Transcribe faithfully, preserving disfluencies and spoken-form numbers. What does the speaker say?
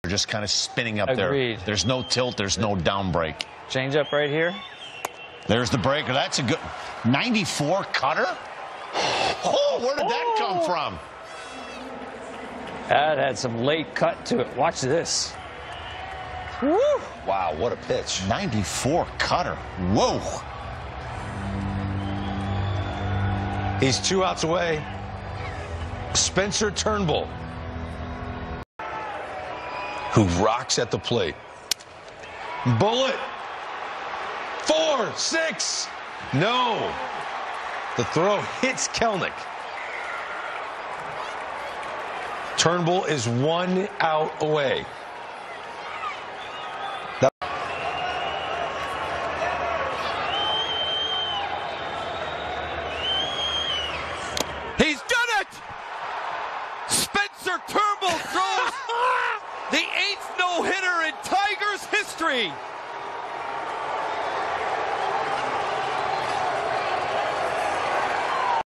just kind of spinning up Agreed. there. There's no tilt. There's no down break. Change up right here. There's the breaker. That's a good ninety-four cutter. Oh, where did oh. that come from? That had some late cut to it. Watch this. Woo. Wow, what a pitch. ninety-four cutter. Whoa. He's two outs away. Spencer Turnbull, who rocks at the plate. Bullet. Four, six. No. The throw hits Kelnick. Turnbull is one out away. That He's done it! Spencer Turnbull throws the eighth no-hitter in Tigers history.